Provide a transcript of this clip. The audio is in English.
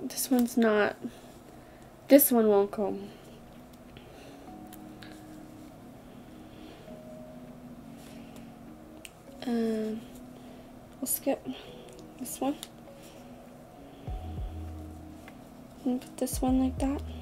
This one's not. This one won't go. We'll skip this one. And put this one like that.